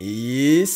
Et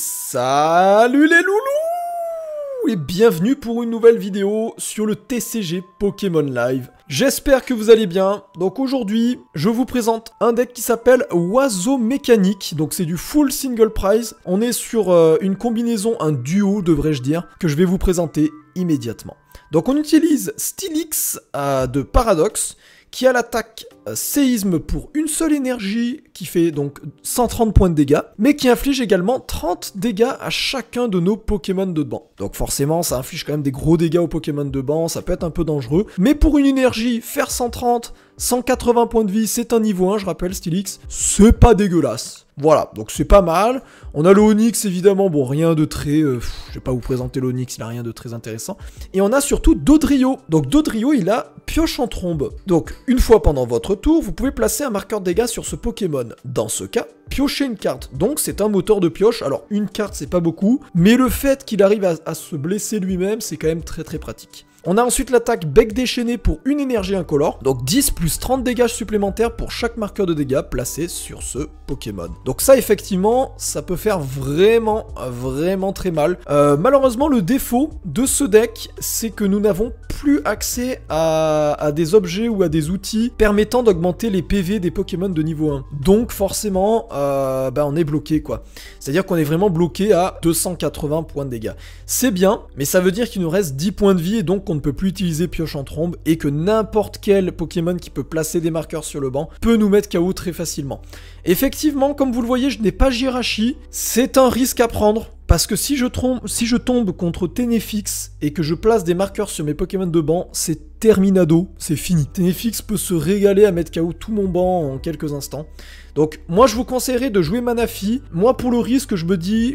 salut les loulous! Et bienvenue pour une nouvelle vidéo sur le TCG Pokémon Live. J'espère que vous allez bien. Donc aujourd'hui, je vous présente un deck qui s'appelle Oiseau Mécanique. Donc c'est du full single prize. On est sur une combinaison, un duo devrais-je dire, que je vais vous présenter immédiatement. Donc on utilise Steelix de Paradox, qui a l'attaque séisme pour une seule énergie, qui fait donc 130 points de dégâts, mais qui inflige également 30 dégâts à chacun de nos Pokémon de banc. Donc forcément, ça inflige quand même des gros dégâts aux Pokémon de banc, ça peut être un peu dangereux, mais pour une énergie, faire 130, 180 points de vie, c'est un niveau 1, je rappelle, Steelix, c'est pas dégueulasse. Voilà, donc c'est pas mal. On a le Onix, évidemment, bon, rien de très... je vais pas vous présenter l'Onix, il a rien de très intéressant. Et on a surtout Dodrio. Donc Dodrio, il a Pioche en Trombe. Donc, une fois pendant votre tour, vous pouvez placer un marqueur de dégâts sur ce Pokémon. Dans ce cas, piocher une carte. Donc, c'est un moteur de pioche. Alors, une carte, c'est pas beaucoup. Mais le fait qu'il arrive à se blesser lui-même, c'est quand même très très pratique. On a ensuite l'attaque bec déchaîné pour une énergie incolore, donc 10 plus 30 dégâts supplémentaires pour chaque marqueur de dégâts placé sur ce Pokémon. Donc ça effectivement, ça peut faire vraiment très mal. Malheureusement le défaut de ce deck, c'est que nous n'avons plus accès à des objets ou à des outils permettant d'augmenter les PV des Pokémon de niveau 1. Donc forcément, on est bloqué quoi. C'est-à-dire qu'on est vraiment bloqué à 280 points de dégâts. C'est bien, mais ça veut dire qu'il nous reste 10 points de vie et donc qu'on ne peut plus utiliser Pioche en Trombe et que n'importe quel Pokémon qui peut placer des marqueurs sur le banc peut nous mettre KO très facilement. Effectivement, comme vous le voyez, je n'ai pas Jirachi, c'est un risque à prendre. Parce que si je tombe contre Ténéfix et que je place des marqueurs sur mes Pokémon de banc, c'est terminado, c'est fini. Ténéfix peut se régaler à mettre KO tout mon banc en quelques instants. Donc moi je vous conseillerais de jouer Manaphy. Moi pour le risque je me dis,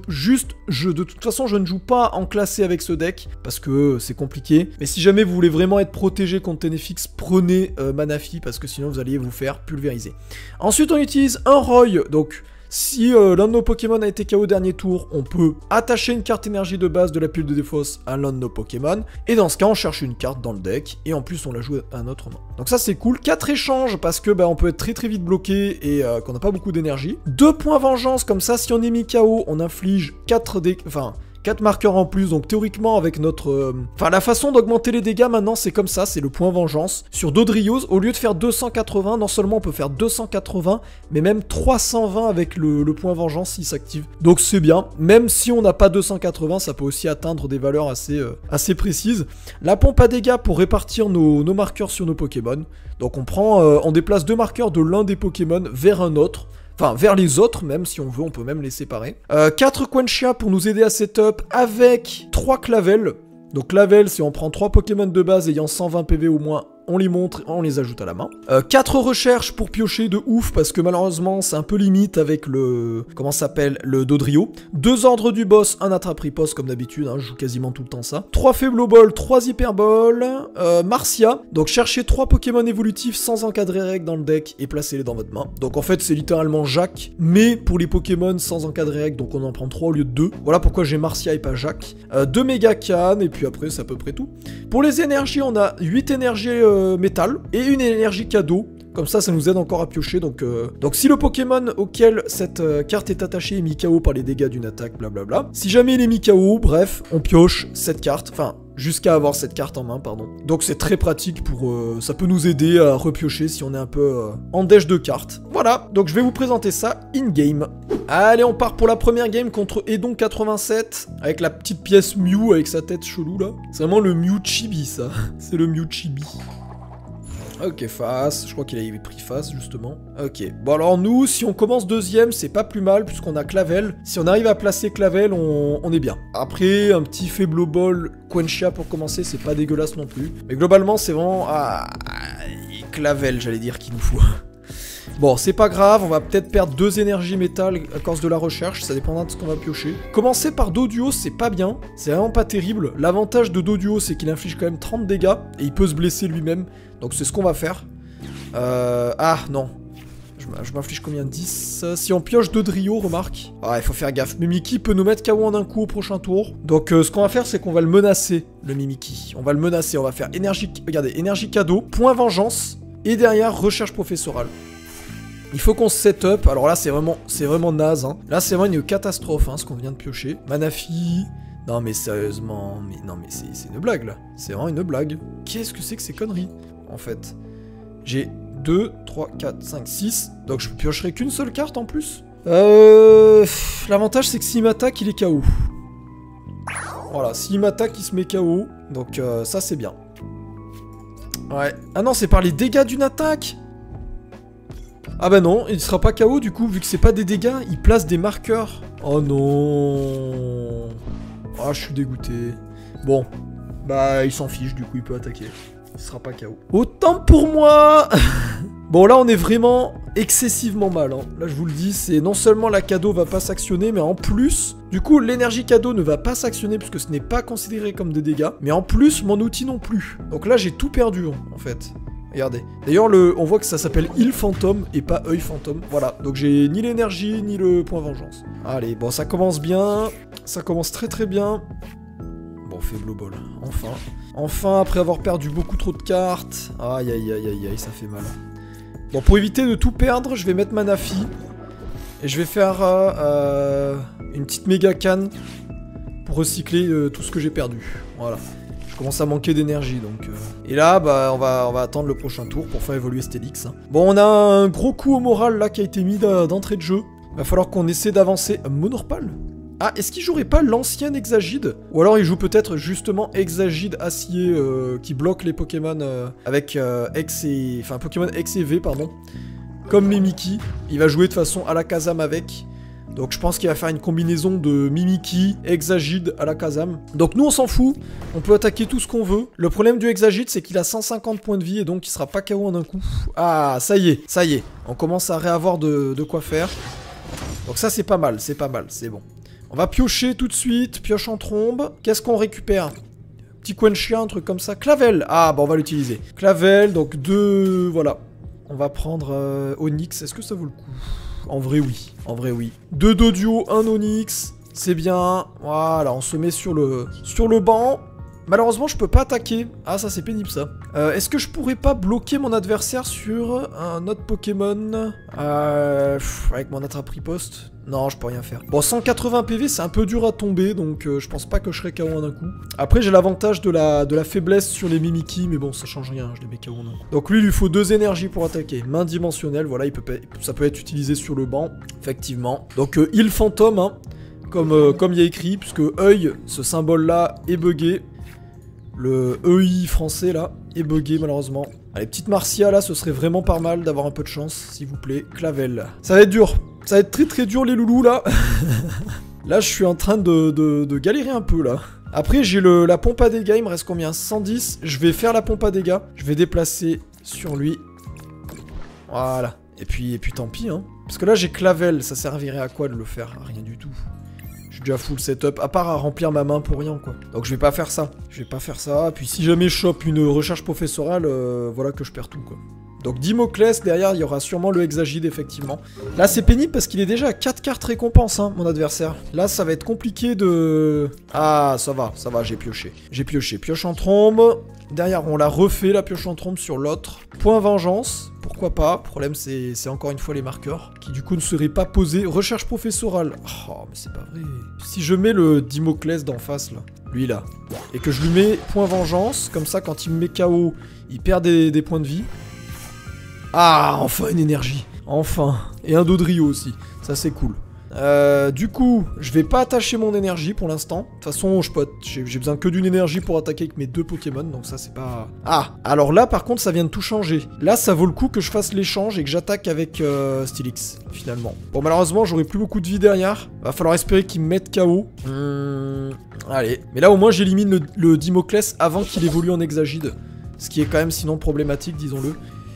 de toute façon je ne joue pas en classé avec ce deck parce que c'est compliqué. Mais si jamais vous voulez vraiment être protégé contre Ténéfix, prenez Manaphy parce que sinon vous alliez vous faire pulvériser. Ensuite on utilise un Roy, donc... Si l'un de nos Pokémon a été KO au dernier tour, on peut attacher une carte énergie de base de la pile de défausse à l'un de nos Pokémon. Et dans ce cas, on cherche une carte dans le deck. Et en plus, on la joue à un autre nom. Donc ça, c'est cool. 4 échanges parce que on peut être très vite bloqué et qu'on n'a pas beaucoup d'énergie. 2 points vengeance, comme ça, si on est mis KO, on inflige 4 marqueurs en plus, donc théoriquement avec notre... la façon d'augmenter les dégâts maintenant, c'est comme ça, c'est le point vengeance. Sur Dodrio, au lieu de faire 280, non seulement on peut faire 280, mais même 320 avec le point vengeance s'il s'active. Donc c'est bien, même si on n'a pas 280, ça peut aussi atteindre des valeurs assez précises. La pompe à dégâts pour répartir nos marqueurs sur nos Pokémon. Donc on déplace 2 marqueurs de l'un des Pokémon vers un autre. Enfin, vers les autres, même si on veut, on peut même les séparer. 4 Quenchia pour nous aider à setup avec 3 Clavel. Donc Clavel, c'est on prend 3 Pokémon de base ayant 120 PV au moins, on les montre, on les ajoute à la main. 4 recherches pour piocher de ouf, parce que malheureusement, c'est un peu limite avec le... Comment ça s'appelle? Le Dodrio. 2 ordres du boss, un attrape-riposte comme d'habitude, hein, je joue quasiment tout le temps ça. 3 Faible Ball, 3 Hyper Ball, Marcia. Donc cherchez 3 Pokémon évolutifs sans encadrer règles dans le deck et placez-les dans votre main. Donc en fait, c'est littéralement Jacques, mais pour les Pokémon sans encadrer règles, donc on en prend 3 au lieu de 2. Voilà pourquoi j'ai Marcia et pas Jacques. 2 Méga Can, et puis après, c'est à peu près tout. Pour les énergies, on a 8 énergies métal et une énergie cadeau. Comme ça, ça nous aide encore à piocher. Donc si le Pokémon auquel cette carte est attachée est mis KO par les dégâts d'une attaque, blablabla. Si jamais il est mis KO, bref, on pioche cette carte. Enfin, jusqu'à avoir cette carte en main, pardon. Donc c'est très pratique pour... ça peut nous aider à repiocher si on est un peu en dèche de cartes. Voilà, donc je vais vous présenter ça in-game. Allez, on part pour la première game contre Edon87, avec la petite pièce Mew avec sa tête chelou là. C'est vraiment le Mew Chibi ça. C'est le Mew Chibi. Ok, face, je crois qu'il avait pris face justement. Ok, bon alors nous, si on commence deuxième, c'est pas plus mal puisqu'on a Clavel. Si on arrive à placer Clavel, on est bien. Après, un petit Faible Ball Quenchia pour commencer, c'est pas dégueulasse non plus. Mais globalement, c'est vraiment... Clavel, j'allais dire qu'il nous faut. Bon, c'est pas grave, on va peut-être perdre 2 énergies métal à cause de la recherche, ça dépendra de ce qu'on va piocher. Commencer par Doduo, c'est pas bien, c'est vraiment pas terrible. L'avantage de Doduo, c'est qu'il inflige quand même 30 dégâts, et il peut se blesser lui-même, donc c'est ce qu'on va faire. Ah, non. Je m'inflige combien? 10. Si on pioche Dodrio, remarque. Ah, il faut faire gaffe. Mimikyu peut nous mettre KO en un coup au prochain tour. Donc, ce qu'on va faire, c'est qu'on va le menacer, le Mimikyu. On va le menacer, on va faire énergie... Regardez, énergie cadeau, point vengeance, et derrière, recherche professorale. Il faut qu'on se set up. Alors là, c'est vraiment naze. Hein. Là, c'est vraiment une catastrophe, hein, ce qu'on vient de piocher. Manafi. Non, mais sérieusement. Non, mais c'est une blague, là. C'est vraiment une blague. Qu'est-ce que c'est que ces conneries, en fait? J'ai 2, 3, 4, 5, 6. Donc, je piocherai qu'une seule carte, en plus. L'avantage, c'est que s'il m'attaque, il est KO. Voilà, s'il m'attaque, il se met KO. Donc, ça, c'est bien. Ouais. Ah non, c'est par les dégâts d'une attaque. Ah bah non, il sera pas KO du coup, vu que c'est pas des dégâts, il place des marqueurs. Oh non. Ah, je suis dégoûté. Bon, bah il s'en fiche, du coup il peut attaquer. Il sera pas KO. Autant pour moi. Bon là on est vraiment excessivement mal. Hein. Là je vous le dis, c'est non seulement la cadeau va pas s'actionner, mais en plus, du coup l'énergie cadeau ne va pas s'actionner puisque ce n'est pas considéré comme des dégâts. Mais en plus, mon outil non plus. Donc là j'ai tout perdu en fait. Regardez. D'ailleurs, on voit que ça s'appelle île fantôme et pas œil fantôme. Voilà. Donc j'ai ni l'énergie ni le point vengeance. Allez, bon, ça commence bien. Ça commence très très bien. Bon, on fait Blow Ball. Enfin. Enfin, après avoir perdu beaucoup trop de cartes. Aïe, aïe, aïe, aïe, aïe, ça fait mal. Bon, pour éviter de tout perdre, je vais mettre Manafi. Et je vais faire une petite méga canne pour recycler tout ce que j'ai perdu. Voilà. Commence à manquer d'énergie donc Et là bah on va attendre le prochain tour pour faire évoluer Stélix. Bon on a un gros coup au moral là qui a été mis d'entrée de jeu. Va falloir qu'on essaie d'avancer. Monorpal. Ah est-ce qu'il jouerait pas l'ancien Exagide? Ou alors il joue peut-être justement Exagide acier qui bloque les Pokémon avec X et... Enfin Pokémon X et V pardon. Comme Mimikyu. Il va jouer de façon à la Kazam avec. Donc je pense qu'il va faire une combinaison de Mimikyu, Exagide à la Kazam. Donc nous on s'en fout, on peut attaquer tout ce qu'on veut. Le problème du Exagide c'est qu'il a 150 points de vie et donc il sera pas KO en un coup. Ah ça y est, on commence à réavoir de quoi faire. Donc ça c'est pas mal, c'est bon. On va piocher tout de suite, pioche en trombe. Qu'est-ce qu'on récupère? Petit coin de chien, un truc comme ça. Clavel, ah bah on va l'utiliser. Clavel, donc 2, voilà. On va prendre Onyx, est-ce que ça vaut le coup? En vrai oui. 2 Doduo, 1 Onyx, c'est bien. Voilà, on se met sur le banc. Malheureusement, je peux pas attaquer. Ah, ça c'est pénible ça. Est-ce que je pourrais pas bloquer mon adversaire sur un autre Pokémon avec mon attrape-riposte? Non, je peux rien faire. Bon, 180 PV, c'est un peu dur à tomber, donc je pense pas que je serai KO en un coup. Après, j'ai l'avantage de la faiblesse sur les Mimikyu, mais bon, ça change rien, je les mets KO en un coup. Donc lui, il lui faut 2 énergies pour attaquer. Main dimensionnelle, voilà, ça peut être utilisé sur le banc, effectivement. Donc, île fantôme, hein, comme il y a écrit, puisque œil, ce symbole-là, est buggé. Le EI français, là, est buggé, malheureusement. Allez, petite Marcia, là, ce serait vraiment pas mal d'avoir un peu de chance, s'il vous plaît. Clavel. Ça va être dur. Ça va être très très dur, les loulous, là. Là, je suis en train de galérer un peu, là. Après, j'ai la pompe à dégâts. Il me reste combien? 110. Je vais faire la pompe à dégâts. Je vais déplacer sur lui. Voilà. Et puis tant pis, hein. Parce que là, j'ai Clavel. Ça servirait à quoi de le faire? Rien du tout. Je suis déjà full setup, à part à remplir ma main pour rien, quoi. Donc je vais pas faire ça. Puis si jamais je chope une recherche professorale, voilà que je perds tout, quoi. Donc Dimoclès, derrière, il y aura sûrement le Exagide, effectivement. Là, c'est pénible parce qu'il est déjà à 4 cartes récompenses, hein, mon adversaire. Là, ça va être compliqué de... Ah, ça va, j'ai pioché. Pioche en trombe. Derrière, on l'a refait, la pioche en trombe sur l'autre. Point vengeance, pourquoi pas. Le problème, c'est encore une fois les marqueurs, qui du coup ne seraient pas posés. Recherche professorale. Oh, mais c'est pas vrai. Si je mets le Dimoclès d'en face, là, lui, là, et que je lui mets point vengeance, comme ça, quand il me met KO, il perd des points de vie. Ah, enfin une énergie. Enfin. Et un Dodrio aussi. Ça, c'est cool. Du coup, je vais pas attacher mon énergie pour l'instant. De toute façon, j'ai besoin que d'une énergie pour attaquer avec mes 2 Pokémon, donc ça, c'est pas... Ah, alors là, par contre, ça vient de tout changer. Là, ça vaut le coup que je fasse l'échange et que j'attaque avec Stylix, finalement. Bon, malheureusement, j'aurai plus beaucoup de vie derrière. Va falloir espérer qu'il me mette KO. Allez. Mais là, au moins, j'élimine le Dimoclès avant qu'il évolue en Exagide. Ce qui est quand même, sinon, problématique, disons-le.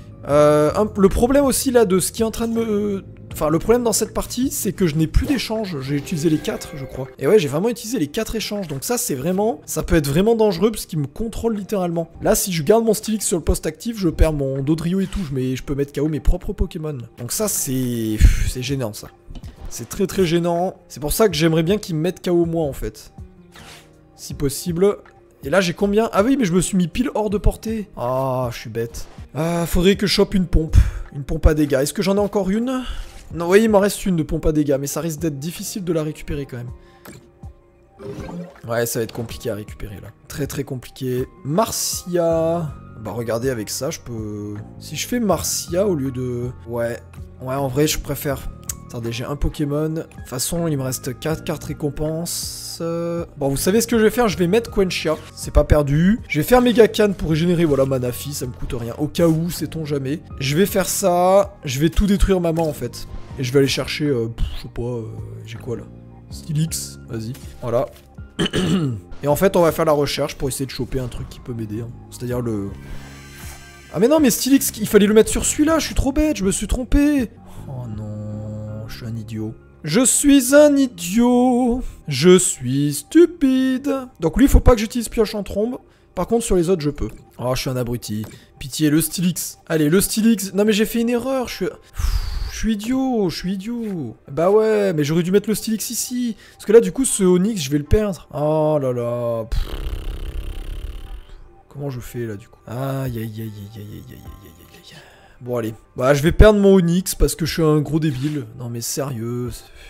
Le problème aussi là de ce qui est en train de me... Enfin le problème dans cette partie c'est que je n'ai plus d'échanges. J'ai utilisé les 4 je crois. Et ouais j'ai vraiment utilisé les 4 échanges. Donc ça c'est vraiment... Ça peut être vraiment dangereux parce qu'il me contrôle littéralement. Là si je garde mon Stylix sur le poste actif je perds mon Dodrio et tout. Je peux mettre KO mes propres Pokémon. Donc ça c'est gênant ça. C'est très très gênant. C'est pour ça que j'aimerais bien qu'il me mette KO moi en fait. Si possible. Et là j'ai combien? Ah oui mais je me suis mis pile hors de portée. Ah je suis bête. Ah, faudrait que je chope une pompe. Une pompe à dégâts. Est-ce que j'en ai encore une? Non, oui, il m'en reste une de pompe à dégâts, mais ça risque d'être difficile de la récupérer quand même. Ouais, ça va être compliqué à récupérer là. Très très compliqué. Marcia. Bah regardez, avec ça, je peux... Si je fais Marcia au lieu de... Ouais, en vrai, je préfère... Attendez, j'ai un Pokémon. De toute façon, il me reste 4 cartes récompenses. Bon, vous savez ce que je vais faire? Je vais mettre Quenchia. C'est pas perdu. Je vais faire Megacan pour régénérer, voilà, Manafi. Ça me coûte rien. Au cas où, sait-on jamais. Je vais faire ça. Je vais tout détruire maman, en fait. Et je vais aller chercher... je sais pas... j'ai quoi, là? Stylix. Vas-y. Voilà. Et en fait, on va faire la recherche pour essayer de choper un truc qui peut m'aider. Hein. C'est-à-dire le... Ah mais non, mais Stylix, il fallait le mettre sur celui-là. Je suis trop bête, je me suis trompé. Oh non, je suis un idiot. Je suis un idiot. Je suis stupide. Donc lui, il faut pas que j'utilise pioche en trombe. Par contre, sur les autres, je peux. Oh, je suis un abruti. Pitié, le Stylix. Allez, le Stylix. Non mais j'ai fait une erreur, je suis idiot, je suis idiot. Bah ouais, mais j'aurais dû mettre le Stylix ici. Parce que là, du coup, ce Onix, je vais le perdre. Oh là là. Comment je fais, là, du coup? Aïe, aïe, aïe, aïe, aïe, aïe, aïe, aïe. Bon, allez. Bah, je vais perdre mon Onix parce que je suis un gros débile. Non, mais sérieux.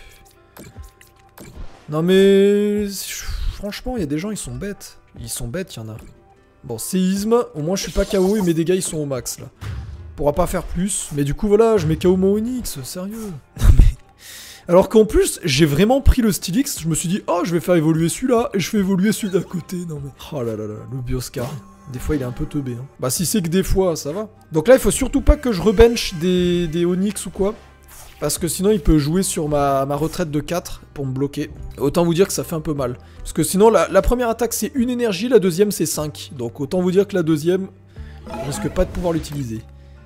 Non, mais... Franchement, il y a des gens, ils sont bêtes. Ils sont bêtes, il y en a. Bon, séisme. Au moins, je suis pas KO et mes dégâts, ils sont au max, là. Pourra pas faire plus, mais du coup voilà, je mets KO mon Onix, sérieux. Non mais... Alors qu'en plus, j'ai vraiment pris le Stylix, je me suis dit, oh je vais faire évoluer celui-là, et je fais évoluer celui d'à côté, non mais... Oh là là là, le Bioscar, des fois il est un peu teubé, hein. Bah si c'est que des fois, ça va. Donc là, il faut surtout pas que je rebench des Onix ou quoi, parce que sinon il peut jouer sur ma retraite de 4 pour me bloquer. Autant vous dire que ça fait un peu mal. Parce que sinon, la première attaque c'est 1 énergie, la deuxième c'est 5. Donc autant vous dire que la deuxième, je risque pas de pouvoir l'utiliser.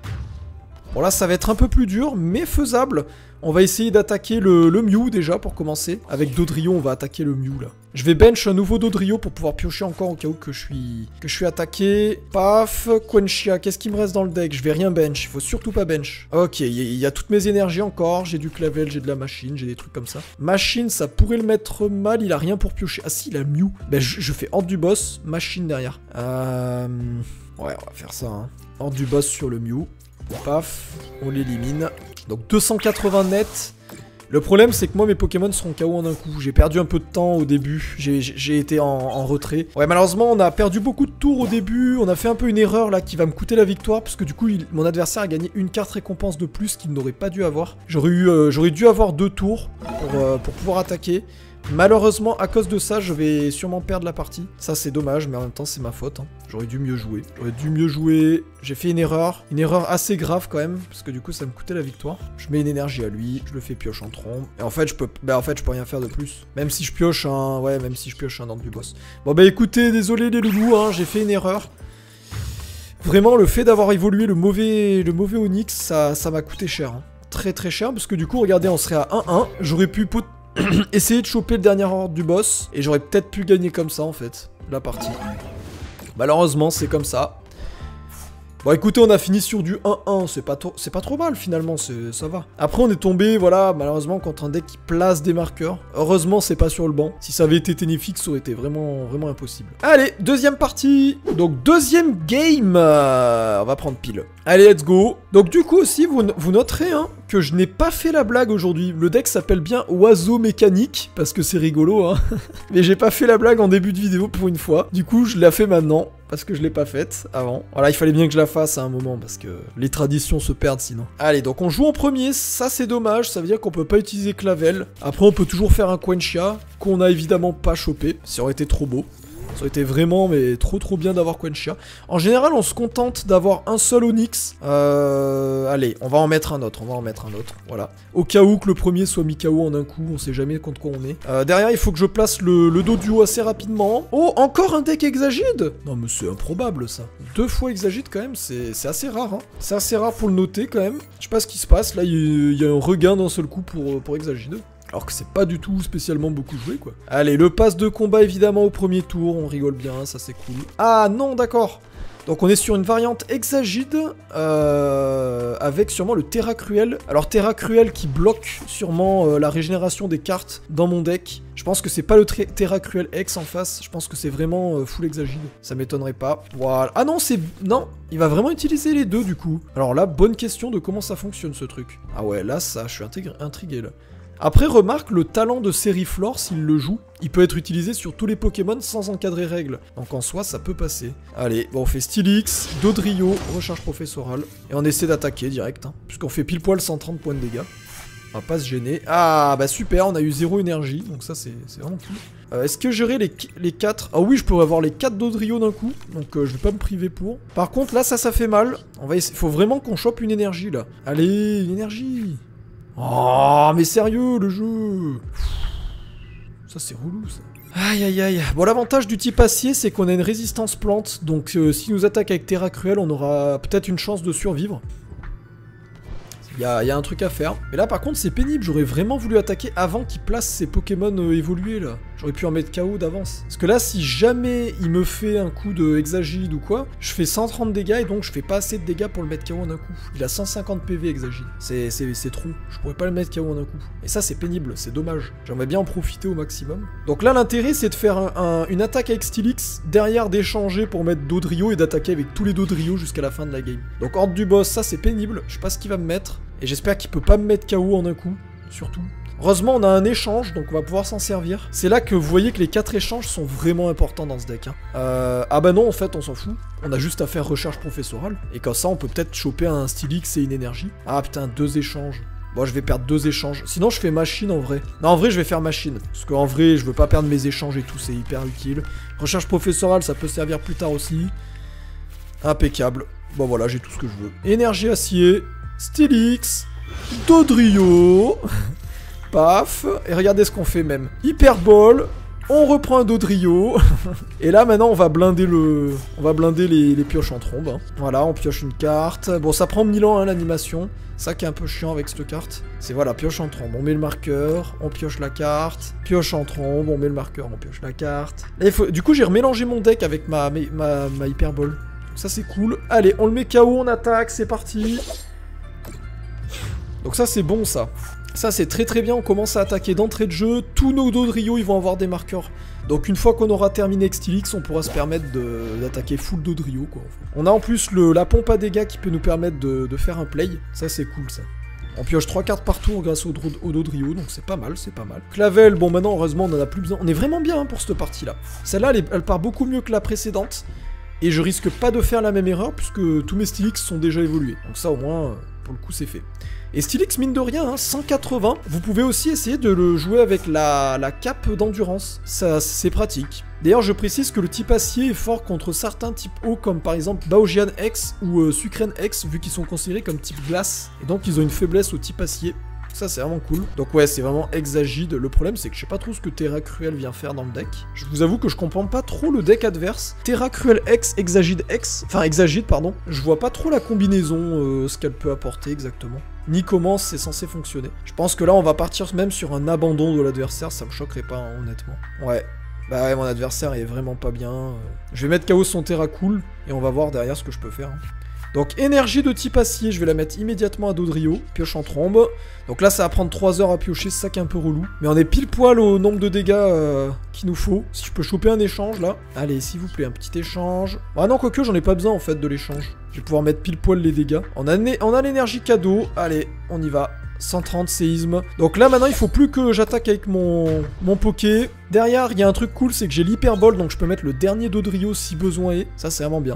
Bon là ça va être un peu plus dur, mais faisable. On va essayer d'attaquer le Mew déjà pour commencer. Avec Dodrio on va attaquer le Mew là. Je vais bench un nouveau Dodrio pour pouvoir piocher encore au cas où que je suis attaqué. Paf, Quenchia, qu'est-ce qui me reste dans le deck? Je vais rien bench, il faut surtout pas bench. Ok, il y a toutes mes énergies encore, j'ai du Clavel, j'ai de la machine, j'ai des trucs comme ça. Machine, ça pourrait le mettre mal, il a rien pour piocher. Ah si, il a Mew. Ben je fais horde du boss, machine derrière. Ouais, on va faire ça, hein. Horde du boss sur le Mew. Paf, on l'élimine. Donc 280 net. Le problème c'est que moi mes Pokémon seront KO en un coup. J'ai perdu un peu de temps au début. J'ai été en retrait. Ouais, malheureusement on a perdu beaucoup de tours au début. On a fait un peu une erreur là qui va me coûter la victoire. Parce que du coup mon adversaire a gagné une carte récompense de plus qu'il n'aurait pas dû avoir. J'aurais dû avoir 2 tours pour pouvoir attaquer. Malheureusement, à cause de ça, je vais sûrement perdre la partie. Ça, c'est dommage, mais en même temps, c'est ma faute. Hein. J'aurais dû mieux jouer. J'ai fait une erreur assez grave quand même, parce que du coup, ça me coûtait la victoire. Je mets une énergie à lui, je le fais pioche en trombe. Et en fait, je peux rien faire de plus. Même si je pioche un ordre du boss. Bon, bah écoutez, désolé les loulous, hein, j'ai fait une erreur. Vraiment, le fait d'avoir évolué le mauvais Onix, ça m'a coûté cher. Hein. Très très cher, parce que du coup, regardez, on serait à 1-1. J'aurais pu essayer de choper le dernier ordre du boss, et j'aurais peut-être pu gagner comme ça, en fait, la partie. Malheureusement, c'est comme ça. Bon, écoutez, on a fini sur du 1-1, c'est pas trop mal, finalement, ça va. Après, on est tombé, voilà, malheureusement, contre un deck qui place des marqueurs. Heureusement, c'est pas sur le banc. Si ça avait été Ténéfix, ça aurait été vraiment impossible. Allez, deuxième partie. Donc, deuxième game. On va prendre pile. Allez, let's go. Donc, du coup, aussi, vous noterez, hein, que je n'ai pas fait la blague aujourd'hui. Le deck s'appelle bien Oiseau Mécanique, parce que c'est rigolo, hein. Mais j'ai pas fait la blague en début de vidéo pour une fois. Du coup, je la fais maintenant. Parce que je l'ai pas faite avant. Voilà, il fallait bien que je la fasse à un moment parce que les traditions se perdent sinon. Allez, donc on joue en premier, ça c'est dommage, ça veut dire qu'on peut pas utiliser Clavel. Après on peut toujours faire un Quenchia, qu'on a évidemment pas chopé, ça aurait été trop beau. Ça aurait été vraiment, mais trop bien d'avoir Quenchia. En général, on se contente d'avoir un seul Onix. Allez, on va en mettre un autre, voilà. Au cas où que le premier soit mis KO en un coup, on sait jamais contre quoi on est. Derrière, il faut que je place le Doduo assez rapidement. Oh, encore un deck Exagide? Non, mais c'est improbable, ça. 2 fois Exagide, quand même, c'est assez rare, hein. C'est assez rare pour le noter, quand même. Je sais pas ce qui se passe, là, il y a un regain d'un seul coup pour Exagide. Alors que c'est pas du tout spécialement beaucoup joué, quoi. Allez, le pass de combat, évidemment, au premier tour. On rigole bien, ça c'est cool. Ah non, d'accord. Donc on est sur une variante Hexagide, avec sûrement le Terra Cruel. Alors Terra Cruel qui bloque sûrement la régénération des cartes dans mon deck. Je pense que c'est pas le Terra Cruel Hex en face, je pense que c'est vraiment full Hexagide. Ça m'étonnerait pas. Voilà. Ah non, non, il va vraiment utiliser les deux du coup. Alors là, bonne question de comment ça fonctionne ce truc. Ah ouais, là, ça, je suis intrigué là. Après, remarque le talent de Sériflore, s'il le joue, il peut être utilisé sur tous les Pokémon sans encadrer règles. Donc en soi, ça peut passer. Allez, bon, on fait Stylix, Dodrio, recharge professorale. Et on essaie d'attaquer direct, hein, puisqu'on fait pile poil 130 points de dégâts. On va pas se gêner. Ah, bah super, on a eu 0 énergie, donc ça, c'est vraiment cool. Est-ce que j'aurai les 4 ? Ah oui, je pourrais avoir les 4 Dodrio d'un coup, donc je vais pas me priver pour. Par contre, là, ça fait mal. On va essayer... Faut vraiment qu'on chope une énergie, là. Allez, une énergie. Oh, mais sérieux, le jeu. Ça, c'est relou, ça. Aïe, aïe, aïe. Bon, l'avantage du type acier, c'est qu'on a une résistance plante. Donc, s'il nous attaque avec Terra Cruel, on aura peut-être une chance de survivre. Il y a un truc à faire. Mais là, par contre, c'est pénible. J'aurais vraiment voulu attaquer avant qu'il place ses Pokémon évolués, là. J'aurais pu en mettre KO d'avance. Parce que là, si jamais il me fait un coup de Hexagide ou quoi, je fais 130 dégâts et donc je fais pas assez de dégâts pour le mettre KO en un coup. Il a 150 PV Hexagide. C'est trop. Je pourrais pas le mettre KO en un coup. Et ça, c'est pénible. C'est dommage. J'aimerais bien en profiter au maximum. Donc là, l'intérêt, c'est de faire une attaque avec Stylix, derrière d'échanger pour mettre Dodrio et d'attaquer avec tous les Dodrio jusqu'à la fin de la game. Donc, horde du boss, ça, c'est pénible. Je sais pas ce qu'il va me mettre. Et j'espère qu'il peut pas me mettre KO en un coup, surtout. Heureusement, on a un échange, donc on va pouvoir s'en servir. C'est là que vous voyez que les 4 échanges sont vraiment importants dans ce deck. Hein. Ah bah non, en fait, on s'en fout. On a juste à faire recharge professorale. Et comme ça, on peut peut-être choper un Stylix et une énergie. Ah putain, 2 échanges. Bon, je vais perdre 2 échanges. Sinon, je fais machine en vrai. Non, en vrai, je vais faire machine. Parce qu'en vrai, je veux pas perdre mes échanges et tout, c'est hyper utile. Recharge professorale, ça peut servir plus tard aussi. Impeccable. Bon, voilà, j'ai tout ce que je veux. Énergie acier. Stylix, Dodrio, paf, et regardez ce qu'on fait même. Hyperbole, on reprend un Dodrio, et là maintenant on va blinder les pioches en trombe. Hein. Voilà, on pioche une carte. Bon, ça prend 1000 ans hein, l'animation, ça qui est un peu chiant avec cette carte. C'est voilà, pioche en trombe, on met le marqueur, on pioche la carte, pioche en trombe, on met le marqueur, on pioche la carte. Là, du coup j'ai remélangé mon deck avec ma hyperbole. Ça c'est cool. Allez, on le met KO, on attaque, c'est parti. Donc ça c'est bon ça. Ça c'est très très bien, on commence à attaquer d'entrée de jeu. Tous nos Dodrio ils vont avoir des marqueurs. Donc une fois qu'on aura terminé avec Stylix, on pourra se permettre d'attaquer full Dodrio quoi. En fait. On a en plus la pompe à dégâts qui peut nous permettre de faire un play. Ça c'est cool ça. On pioche 3 cartes par tour grâce au Dodrio, donc c'est pas mal, c'est pas mal. Clavel, bon maintenant heureusement on en a plus besoin. On est vraiment bien hein, pour cette partie là. Celle-là elle part beaucoup mieux que la précédente. Et je risque pas de faire la même erreur puisque tous mes Stylix sont déjà évolués. Donc ça au moins, pour le coup c'est fait. Et Stylix, mine de rien, hein, 180. Vous pouvez aussi essayer de le jouer avec la cape d'endurance. Ça, c'est pratique. D'ailleurs, je précise que le type acier est fort contre certains types eau, comme par exemple Baojian X ou Sucrène X, vu qu'ils sont considérés comme type glace. Et donc, ils ont une faiblesse au type acier. Ça, c'est vraiment cool. Donc ouais, c'est vraiment Hexagide. Le problème, c'est que je sais pas trop ce que Terra Cruel vient faire dans le deck. Je vous avoue que je comprends pas trop le deck adverse. Terra Cruel X, Hexagide X. Enfin, Hexagide, pardon. Je vois pas trop la combinaison, ce qu'elle peut apporter exactement. Ni comment c'est censé fonctionner. Je pense que là, on va partir même sur un abandon de l'adversaire. Ça me choquerait pas, hein, honnêtement. Ouais. Bah ouais, mon adversaire est vraiment pas bien. Je vais mettre KO son Terra Cool. Et on va voir derrière ce que je peux faire. Hein. Donc énergie de type acier, je vais la mettre immédiatement à Dodrio, pioche en trombe. Donc là ça va prendre 3 heures à piocher, c'est ça qui est un peu relou. Mais on est pile poil au nombre de dégâts qu'il nous faut. Si je peux choper un échange là. Allez s'il vous plaît, un petit échange. Ah non quoique j'en ai pas besoin en fait de l'échange. Je vais pouvoir mettre pile poil les dégâts. On a l'énergie cadeau, allez on y va. 130 séisme. Donc là maintenant il faut plus que j'attaque avec mon Poké. Derrière il y a un truc cool, c'est que j'ai l'hyperbole, donc je peux mettre le dernier Dodrio si besoin est. Ça c'est vraiment bien.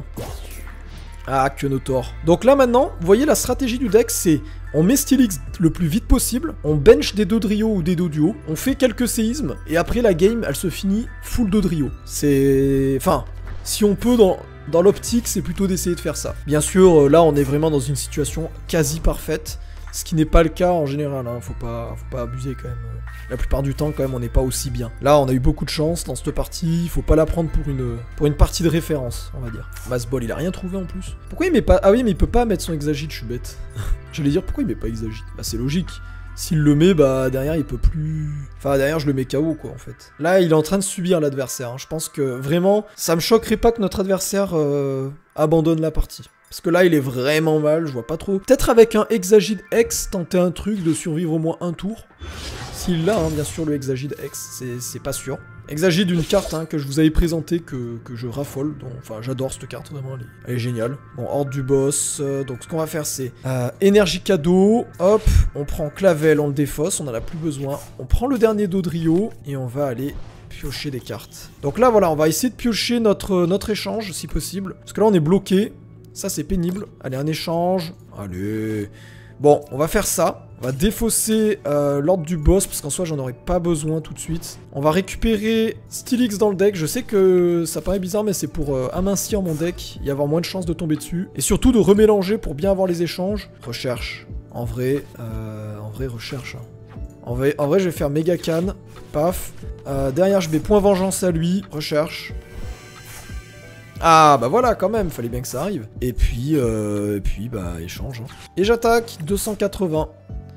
Ah, Kyogre. Donc là maintenant, vous voyez la stratégie du deck, c'est on met Stylix le plus vite possible, on bench des Dodrio ou des Doduo, on fait quelques séismes, et après la game, elle se finit full Dodrio. C'est... Enfin, si on peut dans l'optique, c'est plutôt d'essayer de faire ça. Bien sûr, là on est vraiment dans une situation quasi parfaite, ce qui n'est pas le cas en général, hein. Faut pas abuser quand même. La plupart du temps, quand même, on n'est pas aussi bien. Là, on a eu beaucoup de chance dans cette partie. Faut pas la prendre pour une partie de référence, on va dire. Masball, il a rien trouvé en plus. Pourquoi il met pas... Ah oui, mais il peut pas mettre son Hexagide, je suis bête. J'allais dire, pourquoi il met pas Hexagide? Bah, c'est logique. S'il le met, bah, derrière, il peut plus... Enfin, derrière, je le mets KO, quoi, en fait. Là, il est en train de subir l'adversaire. Hein. Je pense que, vraiment, ça me choquerait pas que notre adversaire abandonne la partie. Parce que là, il est vraiment mal, je vois pas trop. Peut-être avec un Hexagide X, tenter un truc de survivre au moins un tour. S'il l'a, hein, bien sûr, le Hexagide X, c'est pas sûr. Hexagide, une carte hein, que je vous avais présentée, que je raffole. Donc, enfin, j'adore cette carte, vraiment, elle est géniale. Bon, horde du boss. Donc, ce qu'on va faire, c'est énergie cadeau. Hop, on prend Clavel, on le défausse, on en a plus besoin. On prend le dernier Dodrio et on va aller piocher des cartes. Donc là, voilà, on va essayer de piocher notre échange, si possible. Parce que là, on est bloqué. Ça, c'est pénible. Allez, un échange. Allez. Bon, on va faire ça. On va défausser l'ordre du boss, parce qu'en soi, j'en aurais pas besoin tout de suite. On va récupérer Stylix dans le deck. Je sais que ça paraît bizarre, mais c'est pour amincir mon deck et avoir moins de chances de tomber dessus. Et surtout de remélanger pour bien avoir les échanges. Recherche. En vrai, recherche. Hein. En vrai, je vais faire méga canne. Paf. Derrière, je mets point vengeance à lui. Recherche. Ah bah voilà quand même, fallait bien que ça arrive. Et puis bah échange. Hein. Et j'attaque 280.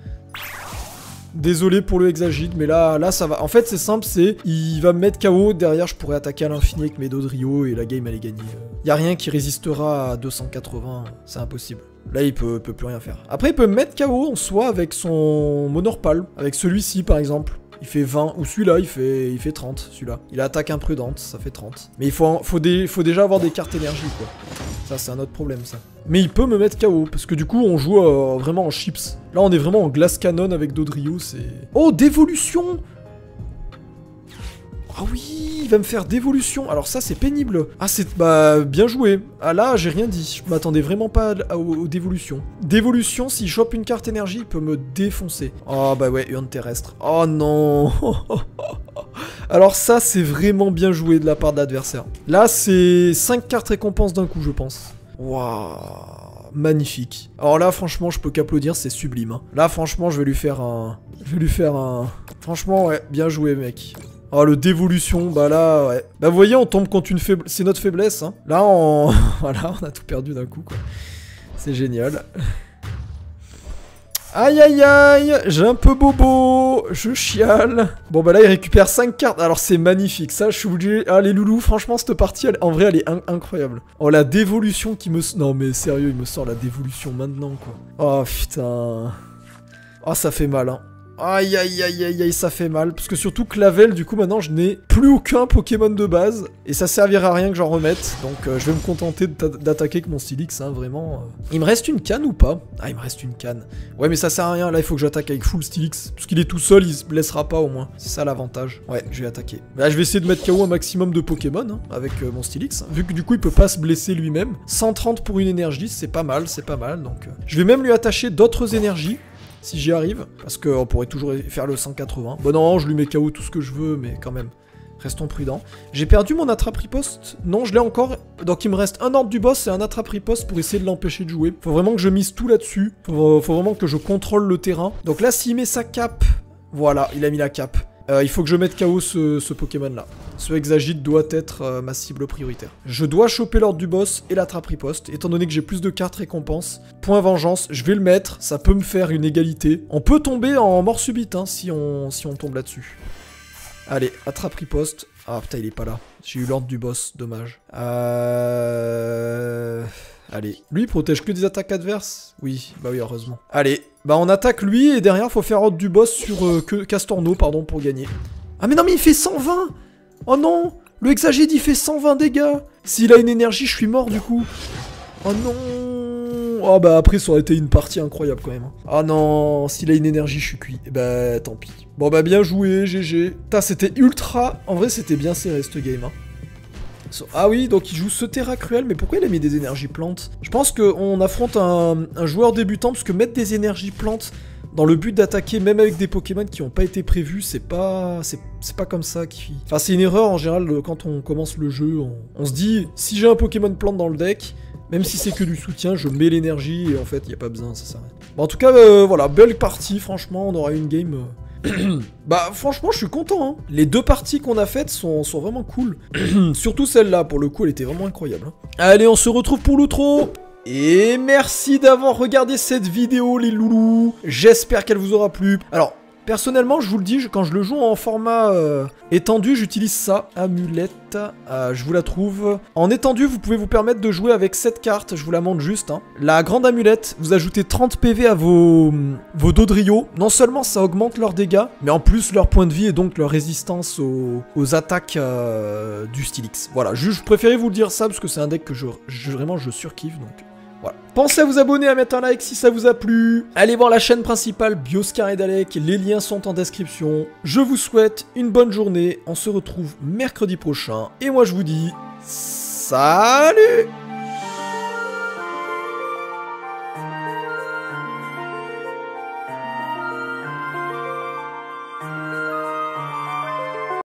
Désolé pour le Hexagide, mais là ça va. En fait c'est simple, il va me mettre KO, derrière je pourrais attaquer à l'infini avec mes Dodrio et la game elle est gagnée. Y a rien qui résistera à 280, c'est impossible. Là il peut plus rien faire. Après il peut me mettre KO en soi avec son Monorpal, avec celui-ci par exemple. Il fait 20, ou celui-là, il fait 30, celui-là. Il a attaque imprudente, ça fait 30. Mais il faut déjà avoir des cartes énergie, quoi. Ça, c'est un autre problème, ça. Mais il peut me mettre KO, parce que du coup, on joue vraiment en chips. Là, on est vraiment en glace canon avec Dodrio, c'est... Oh, dévolution! Ah oui, il va me faire dévolution. Alors ça, c'est pénible. Ah, c'est... Bah, bien joué. Ah là, j'ai rien dit. Je m'attendais vraiment pas aux dévolutions. Dévolution, s'il chope une carte énergie, il peut me défoncer. Oh, bah ouais, urne terrestre. Oh non. Alors ça, c'est vraiment bien joué de la part de l'adversaire. Là, c'est 5 cartes récompenses d'un coup, je pense. Waouh. Magnifique. Alors là, franchement, je peux qu'applaudir, c'est sublime. Hein. Là, franchement, je vais lui faire un... Franchement, ouais, bien joué, mec. Oh, le dévolution, bah là, ouais. Bah, vous voyez, on tombe contre une faiblesse. C'est notre faiblesse, hein. Là, voilà, on a tout perdu d'un coup, quoi. C'est génial. Aïe, aïe, aïe. J'ai un peu bobo. Je chiale. Bon, bah là, il récupère 5 cartes. Alors, c'est magnifique. Ça, je suis obligé... Ah, les loulous, franchement, cette partie, en vrai, elle est incroyable. Oh, la dévolution qui me... Non, mais sérieux, il me sort la dévolution maintenant, quoi. Oh, putain. Oh, ça fait mal, hein. Aïe aïe aïe aïe aïe, ça fait mal. Parce que surtout Clavel, du coup maintenant je n'ai plus aucun Pokémon de base. Et ça servira à rien que j'en remette. Donc je vais me contenter d'attaquer avec mon Stylix, hein, vraiment. Il me reste une canne ou pas? Ah, il me reste une canne. Ouais, mais ça sert à rien, là il faut que j'attaque avec full Stylix. Parce qu'il est tout seul, il se blessera pas au moins. C'est ça l'avantage. Ouais, je vais attaquer. Là je vais essayer de mettre KO un maximum de Pokémon, hein, avec mon Stylix. Vu que du coup il peut pas se blesser lui-même. 130 pour une énergie, c'est pas mal, c'est pas mal. Donc je vais même lui attacher d'autres énergies. Si j'y arrive, parce qu'on pourrait toujours faire le 180. Bon non, je lui mets KO tout ce que je veux, mais quand même, restons prudents. J'ai perdu mon attrape-riposte. Non, je l'ai encore. Donc il me reste un ordre du boss et un attrape-riposte pour essayer de l'empêcher de jouer. Faut vraiment que je mise tout là-dessus. Faut vraiment que je contrôle le terrain. Donc là, s'il met sa cape, voilà, il a mis la cape. Il faut que je mette KO ce Pokémon-là. Ce Hexagide doit être ma cible prioritaire. Je dois choper l'ordre du boss et l'attrape-riposte, étant donné que j'ai plus de cartes récompenses. Point vengeance, je vais le mettre, ça peut me faire une égalité. On peut tomber en mort subite, hein, si on tombe là-dessus. Allez, attrape-riposte. Ah putain, il est pas là. J'ai eu l'ordre du boss, dommage. Allez. Lui, il protège que des attaques adverses? Oui, bah oui, heureusement. Allez, bah on attaque lui, et derrière, faut faire ordre du boss sur Castorno, pardon, pour gagner. Ah mais non, mais il fait 120! Oh non! Le Hexagide, il fait 120 dégâts! S'il a une énergie, je suis mort, du coup. Oh non! Oh bah après, ça aurait été une partie incroyable, quand même. Oh non! S'il a une énergie, je suis cuit. Et bah, tant pis. Bon bah, bien joué, GG. Putain, c'était ultra... En vrai, c'était bien serré, cette game, hein. Ah oui, donc il joue ce Terra Cruel, mais pourquoi il a mis des énergies plantes? Je pense qu'on affronte un joueur débutant, parce que mettre des énergies plantes dans le but d'attaquer, même avec des Pokémon qui n'ont pas été prévus, c'est pas comme ça qui... Enfin, c'est une erreur en général, quand on commence le jeu, on se dit, si j'ai un Pokémon plante dans le deck, même si c'est que du soutien, je mets l'énergie, et en fait, il n'y a pas besoin, ça s'arrête. Bon, en tout cas, voilà, belle partie, franchement, on aura une game... Bah franchement je suis content hein. Les deux parties qu'on a faites sont vraiment cool. Surtout celle-là, pour le coup elle était vraiment incroyable hein. Allez, on se retrouve pour l'outro. Et merci d'avoir regardé cette vidéo les loulous. J'espère qu'elle vous aura plu. Alors Personnellement, je vous le dis, quand je le joue en format étendu, j'utilise ça. Amulette, je vous la trouve. En étendu, vous pouvez vous permettre de jouer avec cette carte, je vous la montre juste. Hein. La grande amulette, vous ajoutez 30 PV à vos Dodrio. Non seulement ça augmente leurs dégâts, mais en plus leur point de vie et donc leur résistance aux attaques du Stylix. Voilà, je préférais vous le dire ça parce que c'est un deck que vraiment je surkiffe, donc... Voilà. Pensez à vous abonner, à mettre un like si ça vous a plu. Allez voir la chaîne principale Bioscar et Dalek, les liens sont en description. Je vous souhaite une bonne journée, on se retrouve mercredi prochain. Et moi je vous dis... Salut!